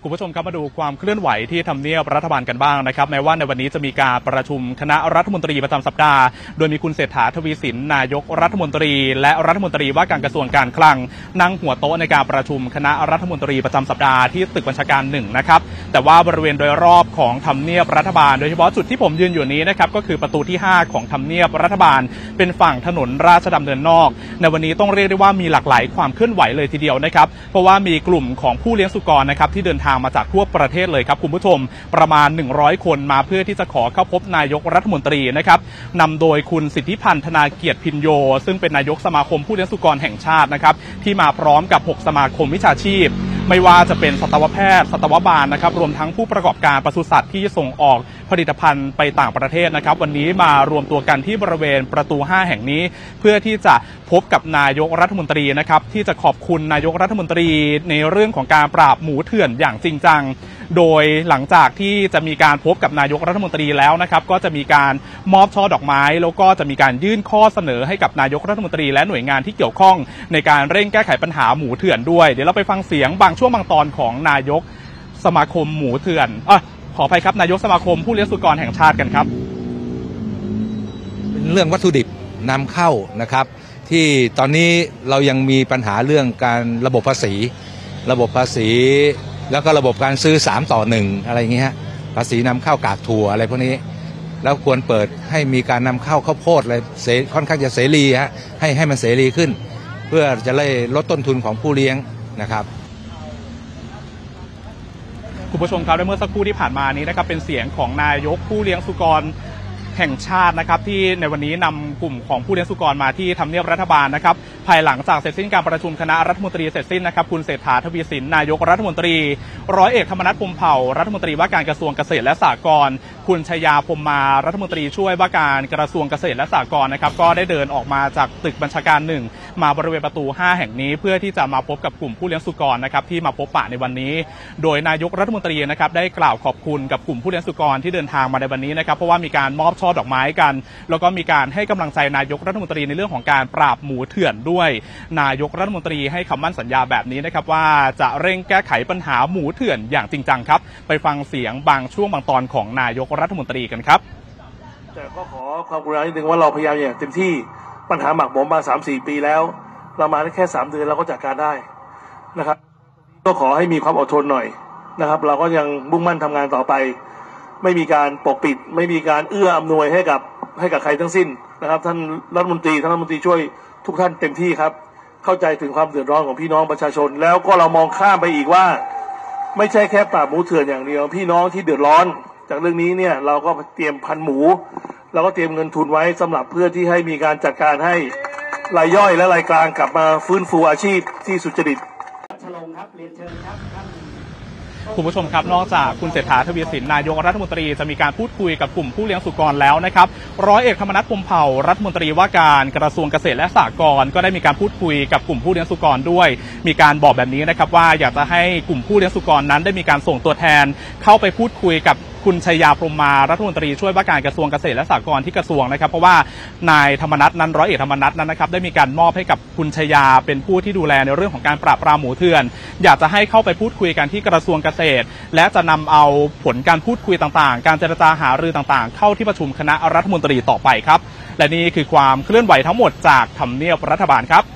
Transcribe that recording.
คุณผู้ชมครับมาดูความเคลื่อนไหวที่ทำเนียบรัฐบาลกันบ้างนะครับแม้ว่าในวันนี้จะมีการประชุมคณะรัฐมนตรีประจำสัปดาห์โดยมีคุณเศรษฐาทวีสินนายกรัฐมนตรีและรัฐมนตรีว่าการกระทรวงการคลังนั่งหัวโต๊ะในการประชุมคณะรัฐมนตรีประจำสัปดาห์ที่ตึกบัญชาการ1นะครับแต่ว่าบริเวณโดยรอบของทำเนียบรัฐบาลโดยเฉพาะจุดที่ผมยืนอยู่นี้นะครับก็คือประตูที่5ของทำเนียบรัฐบาลเป็นฝั่งถนนราชดำเนินนอกในวันนี้ต้องเรียกได้ว่ามีหลากหลายความเคลื่อนไหวเลยทีเดียวนะครับเพราะว่ามีกลุ่มของผู้เลี้ยงสุกรนะครับที่เดินทางมาจากทั่วประเทศเลยครับคุณผู้ชมประมาณ100คนมาเพื่อที่จะขอเข้าพบนายกรัฐมนตรีนะครับนำโดยคุณสิทธิพันธ์ธนาเกียรติพินโยซึ่งเป็นนายกสมาคมผู้เลี้ยงสุกรแห่งชาตินะครับที่มาพร้อมกับ6สมาคมวิชาชีพไม่ว่าจะเป็นสัตวแพทย์สัตวบาลนะครับรวมทั้งผู้ประกอบการปศุสัตว์ที่ส่งออกผลิตภัณฑ์ไปต่างประเทศนะครับวันนี้มารวมตัวกันที่บริเวณประตู5แห่งนี้เพื่อที่จะพบกับนายกรัฐมนตรีนะครับที่จะขอบคุณนายกรัฐมนตรีในเรื่องของการปราบหมูเถื่อนอย่างจริงจังโดยหลังจากที่จะมีการพบกับนายกรัฐมนตรีแล้วนะครับก็จะมีการมอบช่อดอกไม้แล้วก็จะมีการยื่นข้อเสนอให้กับนายกรัฐมนตรีและหน่วยงานที่เกี่ยวข้องในการเร่งแก้ไขปัญหาหมูเถื่อนด้วยเดี๋ยวเราไปฟังเสียงบางช่วงบางตอนของนายกสมาคมหมูเถื่อนขออภัยครับนายกสมาคมผู้เลี้ยงสุกรแห่งชาติกันครับเป็นเรื่องวัตถุดิบนำเข้านะครับที่ตอนนี้เรายังมีปัญหาเรื่องการระบบภาษีแล้วก็ระบบการซื้อ3-1อะไรอย่างเงี้ยภาษีนำเข้ากากถั่วอะไรพวกนี้แล้วควรเปิดให้มีการนำเข้าข้าวโพดอะไรค่อนข้างจะเสรีให้มันเสรีขึ้นเพื่อจะได้ลดต้นทุนของผู้เลี้ยงนะครับคุณผู้ชมครับเมื่อสักครู่ที่ผ่านมานี้นะครับเป็นเสียงของนายกผู้เลี้ยงสุกรแห่งชาตินะครับที่ในวันนี้นำกลุ่มของผู้เลี้ยงสุกรมาที่ทำเนียบรัฐบาลนะครับภายหลังจากเสร็จสิ้นการประชุมคณะรัฐมนตรีเสร็จสิ้นนะครับคุณเศรษฐาทวีสินนายกรัฐมนตรีร้อยเอกธรรมนัสพรหมเผ่ารัฐมนตรีว่าการกระทรวงเกษตรและสหกรณ์คุณชยาพรหมมารัฐมนตรีช่วยว่าการกระทรวงเกษตรและสหกรณ์นะครับก็ได้เดินออกมาจากตึกบัญชาการ1มาบริเวณประตู5แห่งนี้เพื่อที่จะมาพบกับกลุ่มผู้เลี้ยงสุกรนะครับที่มาพบปะในวันนี้โดยนายกรัฐมนตรีนะครับได้กล่าวขอบคุณกับกลุ่มผู้เลี้ยงสุกรที่เดินทางมาในวันนี้นะครับเพราะว่ามีการมอบช่อดอกไม้กันแล้วก็มีการให้กำลังใจนายกรัฐมนตรีในเรื่องของการปราบหมูเถื่อนด้วยนายกรัฐมนตรีให้คำมั่นสัญญาแบบนี้นะครับว่าจะเร่งแก้ไขปัญหาหมูเถื่อนอย่างจริงจังครับไปฟังเสียงบางช่วงบางตอนของนายกรัฐมนตรีกันครับแต่ก็ขอความกรุณานิดนึงว่าเราพยายามอย่างเต็มที่ปัญหาหมักหมมมา 3-4 ปีแล้วเรามาได้แค่3เดือนเราก็จัดการได้นะครับก็ขอให้มีความอดทนหน่อยนะครับเราก็ยังมุ่งมั่นทำงานต่อไปไม่มีการปกปิดไม่มีการเอื้ออำนวยให้กับใครทั้งสิ้นนะครับท่านรัฐมนตรีช่วยทุกท่านเต็มที่ครับเข้าใจถึงความเดือดร้อนของพี่น้องประชาชนแล้วก็เรามองข้ามไปอีกว่าไม่ใช่แค่ปราบหมูเถื่อนอย่างเดียวพี่น้องที่เดือดร้อนจากเรื่องนี้เนี่ยเราก็เตรียมพันหมูเราก็เตรียมเงินทุนไว้สำหรับเพื่อที่ให้มีการจัดการให้รายย่อยและรายกลางกลับมาฟื้นฟูอาชีพที่สุจริตคุณผู้ชมครับนอกจากคุณเศรษฐาทวีสินนายกรัฐมนตรีจะมีการพูดคุยกับกลุ่มผู้เลี้ยงสุกรแล้วนะครับร้อยเอกธรรมนัสพรหมเผ่ารัฐมนตรีว่าการกระทรวงเกษตรและสหกรณ์ก็ได้มีการพูดคุยกับกลุ่มผู้เลี้ยงสุกรด้วยมีการบอกแบบนี้นะครับว่าอยากจะให้กลุ่มผู้เลี้ยงสุกรนั้นได้มีการส่งตัวแทนเข้าไปพูดคุยกับคุณชยาพรหมมารัฐมนตรีช่วยว่าการกระทรวงเกษตรและสหกรณ์ที่กระทรวงนะครับเพราะว่านายธรรมนัสนั้นร้อยเอกธรรมนัสนั้นนะครับได้มีการมอบให้กับคุณชยาเป็นผู้ที่ดูแลในเรื่องของการปราบปรามหมูเถื่อนอยากจะให้เข้าไปพูดคุยกันที่กระทรวงเกษตรและจะนำเอาผลการพูดคุยต่างๆการเจรจาหารือต่างๆเข้าที่ประชุมคณะรัฐมนตรีต่อไปครับและนี่คือความเคลื่อนไหวทั้งหมดจากทำเนียบรัฐบาลครับ